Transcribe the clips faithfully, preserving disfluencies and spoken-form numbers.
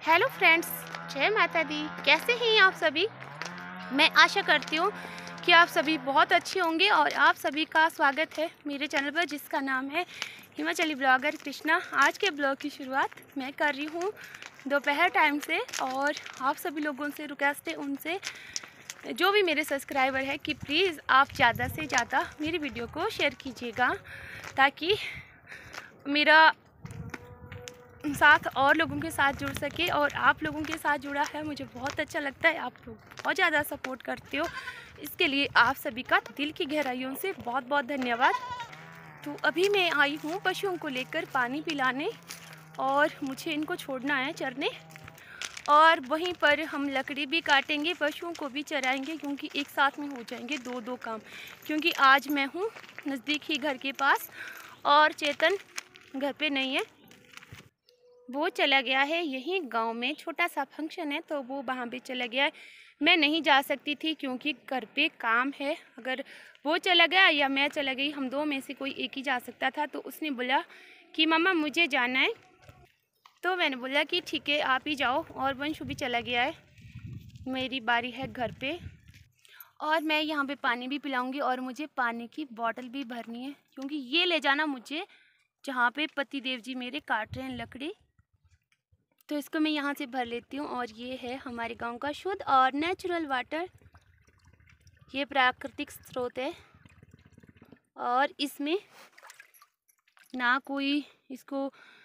Hello friends, जय माता दी। कैसे हैं आप सभी? मैं आशा करती हूँ कि आप सभी बहुत अच्छे होंगे और आप सभी का स्वागत है मेरे चैनल पर, जिसका नाम है हिमाचली ब्लॉगर कृष्णा। आज के ब्लॉग की शुरुआत मैं कर रही हूँ दोपहर टाइम से, और आप सभी लोगों से रिक्वेस्ट है, उनसे जो भी मेरे सब्सक्राइबर है, कि प्लीज़ आप ज़्यादा से ज़्यादा मेरी वीडियो को शेयर कीजिएगा, ताकि मेरा साथ और लोगों के साथ जुड़ सके। और आप लोगों के साथ जुड़ा है मुझे बहुत अच्छा लगता है, आप लोग बहुत ज़्यादा सपोर्ट करते हो, इसके लिए आप सभी का दिल की गहराइयों से बहुत बहुत धन्यवाद। तो अभी मैं आई हूँ पशुओं को लेकर पानी पिलाने, और मुझे इनको छोड़ना है चरने, और वहीं पर हम लकड़ी भी काटेंगे, पशुओं को भी चराएंगे, क्योंकि एक साथ में हो जाएंगे दो दो काम। क्योंकि आज मैं हूँ नज़दीक ही घर के पास, और चेतन घर पे नहीं है, वो चला गया है। यहीं गांव में छोटा सा फंक्शन है, तो वो वहाँ पे चला गया है। मैं नहीं जा सकती थी क्योंकि घर पे काम है। अगर वो चला गया या मैं चला गई, हम दो में से कोई एक ही जा सकता था। तो उसने बोला कि मम्मा मुझे जाना है, तो मैंने बोला कि ठीक है आप ही जाओ। और वंशु भी चला गया है, मेरी बारी है घर पे। और मैं यहाँ पे पानी भी पिलाऊंगी, और मुझे पानी की बोतल भी भरनी है, क्योंकि ये ले जाना मुझे जहाँ पे पति देव जी मेरे काट रहे हैं लकड़ी। तो इसको मैं यहाँ से भर लेती हूँ। और ये है हमारे गांव का शुद्ध और नेचुरल वाटर, ये प्राकृतिक स्रोत है, और इसमें ना कोई इसको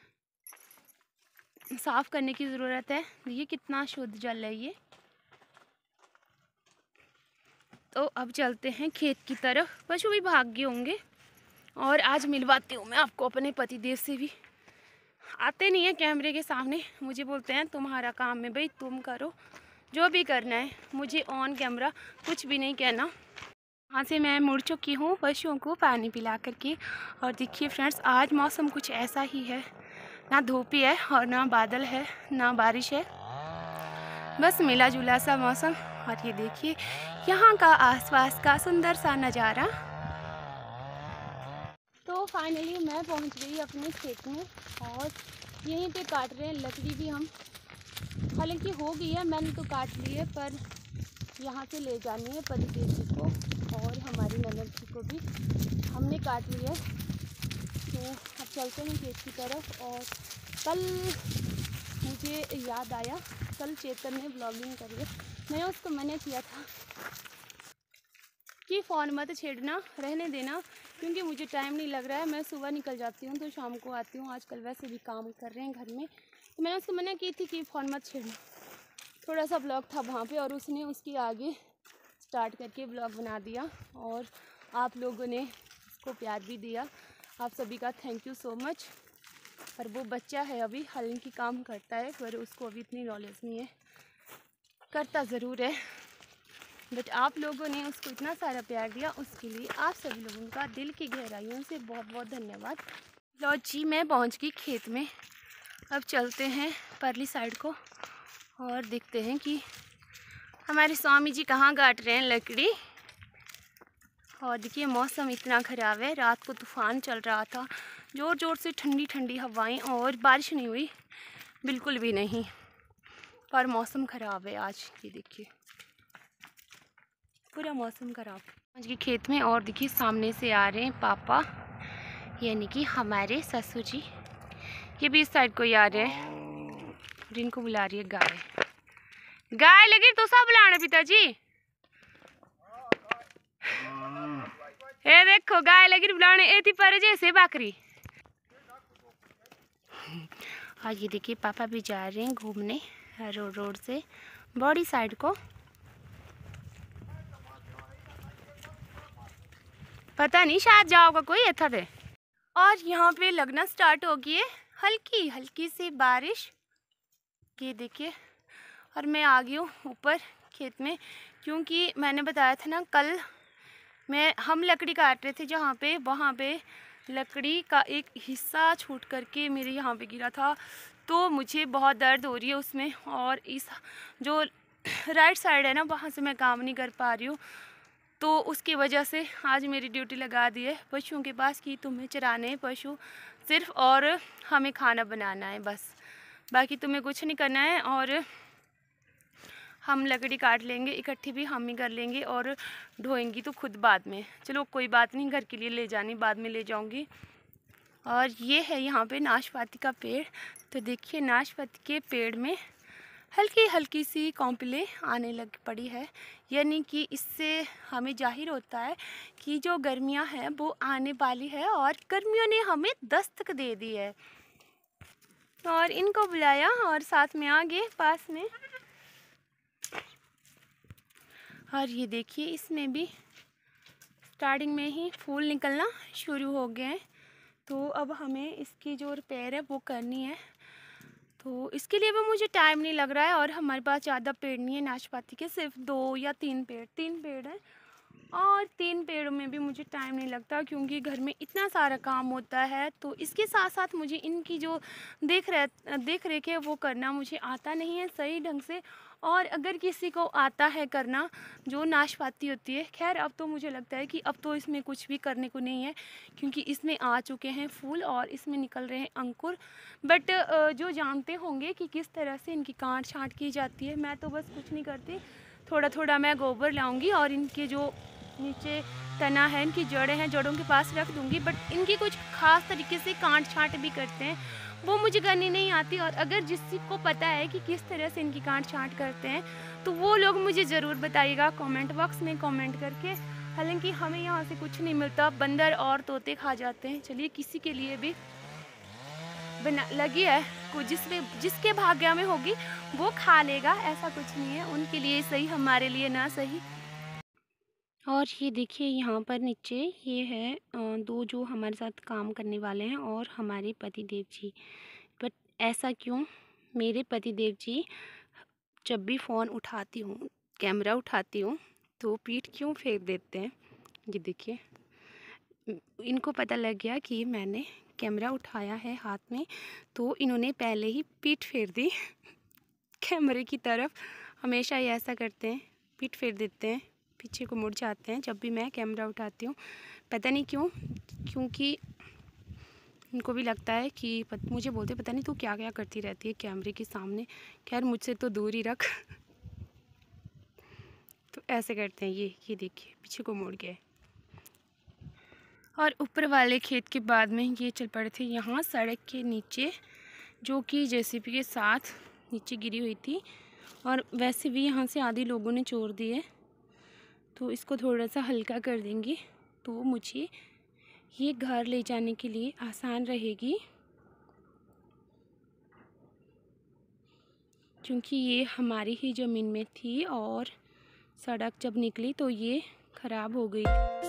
साफ़ करने की ज़रूरत है। ये कितना शुद्ध जल है ये। तो अब चलते हैं खेत की तरफ। पशु भी भाग गए होंगे, और आज मिलवाती हूँ मैं आपको अपने पतिदेव से भी। आते नहीं है कैमरे के सामने, मुझे बोलते हैं तुम्हारा काम है भाई, तुम करो जो भी करना है, मुझे ऑन कैमरा कुछ भी नहीं कहना। वहाँ से मैं मुड़ चुकी हूँ पशुओं को पानी पिला करके। और देखिए फ्रेंड्स, आज मौसम कुछ ऐसा ही है, ना धूप ही है और ना बादल है ना बारिश है, बस मिला जुला सा मौसम। और ये देखिए यहाँ का आसपास का सुंदर सा नज़ारा। तो फाइनली मैं पहुँच गई अपने खेत में, और यहीं पे काट रहे हैं लकड़ी भी हम। हालांकि हो गई है, मैंने तो काट ली है, पर यहाँ से ले जानी है पतिदेव जी को और हमारी ननद जी को भी हमने काट लिया है। तो अब चलते हैं खेत की तरफ। और कल मुझे याद आया, कल चेतन ने ब्लॉगिंग करी है, मैंने उसको मना किया था कि फ़ोन मत छेड़ना, रहने देना, क्योंकि मुझे टाइम नहीं लग रहा है। मैं सुबह निकल जाती हूँ तो शाम को आती हूँ, आजकल वैसे भी काम कर रहे हैं घर में। तो मैंने उसको मना की थी कि फ़ोन मत छेड़ना। थोड़ा सा ब्लॉग था वहाँ पे, और उसने उसके आगे स्टार्ट करके ब्लॉग बना दिया, और आप लोगों ने उसको प्यार भी दिया। आप सभी का थैंक यू सो मच। पर वो बच्चा है अभी, हालांकि काम करता है, पर उसको अभी इतनी नॉलेज नहीं है, करता ज़रूर है, बट आप लोगों ने उसको इतना सारा प्यार दिया, उसके लिए आप सभी लोगों का दिल की गहराइयों से बहुत बहुत धन्यवाद। लो जी, मैं पहुंच गई खेत में। अब चलते हैं परली साइड को, और देखते हैं कि हमारे स्वामी जी कहाँ काट रहे हैं लकड़ी। और देखिए मौसम इतना ख़राब है, रात को तूफ़ान चल रहा था, ज़ोर ज़ोर से ठंडी ठंडी हवाएं, और बारिश नहीं हुई बिल्कुल भी नहीं, पर मौसम ख़राब है आज। ये देखिए पूरा मौसम ख़राब। आज के खेत में, और देखिए सामने से आ रहे हैं पापा, यानी कि हमारे ससुर जी। ये भी इस साइड को ही आ रहे हैं, और इनको बुला रही है गाय। गाय लगी तो सब बुलाने पिताजी। ए देखो गाय लगी बुलाने, ए थी पर जैसे बकरी। और ये देखिए पापा भी जा रहे हैं घूमने रोड रोड से बॉडी साइड को। पता नहीं शायद जाओगा कोई ऐसा थे। और यहाँ पे लगना स्टार्ट हो गई है हल्की हल्की सी बारिश, ये देखिए। और मैं आ गई हूँ ऊपर खेत में, क्योंकि मैंने बताया था ना कल मैं हम लकड़ी काट रहे थे जहाँ पे, वहाँ पे लकड़ी का एक हिस्सा छूट करके मेरे यहाँ पे गिरा था, तो मुझे बहुत दर्द हो रही है उसमें। और इस जो राइट साइड है ना, वहाँ से मैं काम नहीं कर पा रही हूँ, तो उसकी वजह से आज मेरी ड्यूटी लगा दी है पशुओं के पास कि तुम्हें चराने हैं पशु सिर्फ, और हमें खाना बनाना है बस। बाकी तुम्हें कुछ नहीं करना है। और हम लकड़ी काट लेंगे, इकट्ठी भी हम ही कर लेंगे, और ढोएंगी तो खुद बाद में। चलो कोई बात नहीं, घर के लिए ले जानी बाद में ले जाऊंगी। और ये है यहाँ पे नाशपाती का पेड़। तो देखिए नाशपाती के पेड़ में हल्की हल्की सी कॉम्पले आने लग पड़ी है, यानी कि इससे हमें जाहिर होता है कि जो गर्मियाँ हैं वो आने वाली है और गर्मियों ने हमें दस्तक दे दी है। और इनको बुलाया और साथ में आ गए पास में। और ये देखिए इसमें भी स्टार्टिंग में ही फूल निकलना शुरू हो गए हैं। तो अब हमें इसकी जो रिपेयर है वो करनी है। तो इसके लिए भी मुझे टाइम नहीं लग रहा है, और हमारे पास ज़्यादा पेड़ नहीं है नाशपाती के, सिर्फ दो या तीन पेड़ तीन पेड़ हैं। और तीन पेड़ों में भी मुझे टाइम नहीं लगता क्योंकि घर में इतना सारा काम होता है। तो इसके साथ साथ मुझे इनकी जो देख रहे देख रेख है वो करना मुझे आता नहीं है सही ढंग से। और अगर किसी को आता है करना जो नाशपाती होती है, खैर अब तो मुझे लगता है कि अब तो इसमें कुछ भी करने को नहीं है क्योंकि इसमें आ चुके हैं फूल और इसमें निकल रहे हैं अंकुर। बट जो जानते होंगे कि किस तरह से इनकी काट छाँट की जाती है, मैं तो बस कुछ नहीं करती, थोड़ा थोड़ा मैं गोबर लाऊंगी और इनके जो नीचे तना है, इनकी जड़ें हैं, जड़ों के पास रख दूंगी। बट इनकी कुछ खास तरीके से काट छाँट भी करते हैं, वो मुझे करनी नहीं आती। और अगर जिसको को पता है कि किस तरह से इनकी काट छाँट करते हैं तो वो लोग मुझे ज़रूर बताइएगा कमेंट बॉक्स में कमेंट करके। हालांकि हमें यहाँ से कुछ नहीं मिलता, बंदर और तोते खा जाते हैं। चलिए किसी के लिए भी बना लगी है, कुछ जिसमें जिसके भाग्य में होगी वो खा लेगा, ऐसा कुछ नहीं है। उनके लिए सही, हमारे लिए ना सही। और ये देखिए यहाँ पर नीचे ये है दो जो हमारे साथ काम करने वाले हैं और हमारे पतिदेव जी। बट ऐसा क्यों, मेरे पतिदेव जी जब भी फ़ोन उठाती हूँ, कैमरा उठाती हूँ तो पीठ क्यों फेर देते हैं। ये देखिए इनको पता लग गया कि मैंने कैमरा उठाया है हाथ में, तो इन्होंने पहले ही पीठ फेर दी कैमरे की तरफ। हमेशा ये ऐसा करते हैं, पीठ फेर देते हैं, पीछे को मुड़ जाते हैं जब भी मैं कैमरा उठाती हूँ। पता नहीं क्यों, क्योंकि इनको भी लगता है कि पत, मुझे बोलते पता नहीं तू क्या क्या करती रहती है कैमरे के सामने, खैर मुझसे तो दूर ही रख तो ऐसे करते हैं। ये ये देखिए पीछे को मुड़ गए। और ऊपर वाले खेत के बाद में ये चल पड़े थे यहाँ सड़क के नीचे, जो कि जेसीबी के साथ नीचे गिरी हुई थी। और वैसे भी यहाँ से आधे लोगों ने चोर दिए, तो इसको थोड़ा सा हल्का कर देंगे तो मुझे ये घर ले जाने के लिए आसान रहेगी, क्योंकि ये हमारी ही ज़मीन में थी और सड़क जब निकली तो ये ख़राब हो गई।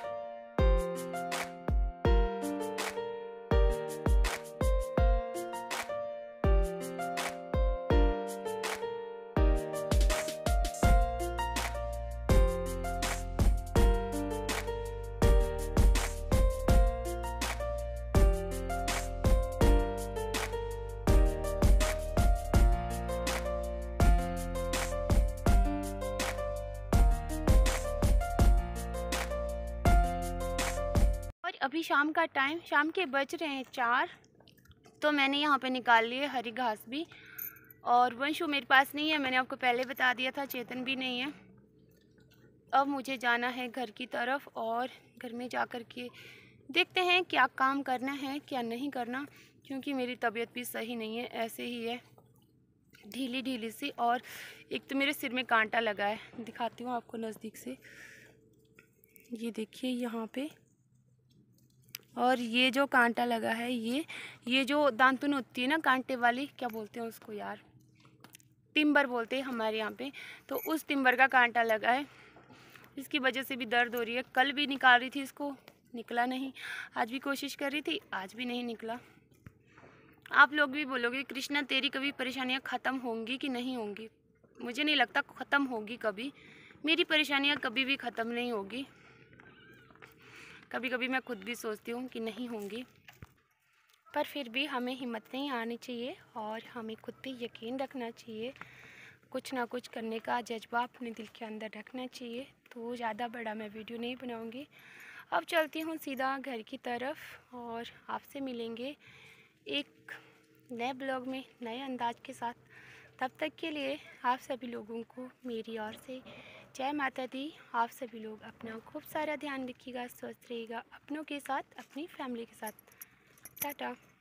अभी शाम का टाइम, शाम के बज रहे हैं चार, तो मैंने यहाँ पे निकाल लिए हरी घास भी। और वंशु मेरे पास नहीं है, मैंने आपको पहले बता दिया था, चेतन भी नहीं है। अब मुझे जाना है घर की तरफ और घर में जा कर के देखते हैं क्या काम करना है क्या नहीं करना, क्योंकि मेरी तबीयत भी सही नहीं है, ऐसे ही है ढीली ढीली सी। और एक तो मेरे सिर में कांटा लगा है, दिखाती हूँ आपको नज़दीक से, ये देखिए यहाँ पे। और ये जो कांटा लगा है, ये ये जो दांतुन होती है ना कांटे वाली, क्या बोलते हैं उसको यार, टिम्बर बोलते हैं हमारे यहाँ पे, तो उस टिम्बर का कांटा लगा है, इसकी वजह से भी दर्द हो रही है। कल भी निकाल रही थी इसको, निकला नहीं, आज भी कोशिश कर रही थी, आज भी नहीं निकला। आप लोग भी बोलोगे कृष्णा तेरी कभी परेशानियाँ ख़त्म होंगी कि नहीं होंगी, मुझे नहीं लगता ख़त्म होगी कभी, मेरी परेशानियाँ कभी भी ख़त्म नहीं होगी। कभी कभी मैं खुद भी सोचती हूँ कि नहीं होंगी, पर फिर भी हमें हिम्मत नहीं आनी चाहिए और हमें खुद पे यकीन रखना चाहिए, कुछ ना कुछ करने का जज्बा अपने दिल के अंदर रखना चाहिए। तो ज़्यादा बड़ा मैं वीडियो नहीं बनाऊँगी, अब चलती हूँ सीधा घर की तरफ और आपसे मिलेंगे एक नए ब्लॉग में नए अंदाज के साथ। तब तक के लिए आप सभी लोगों को मेरी ओर से जय माता दी। आप सभी लोग अपना खूब सारा ध्यान रखिएगा, स्वस्थ रहिएगा अपनों के साथ, अपनी फैमिली के साथ। टाटा।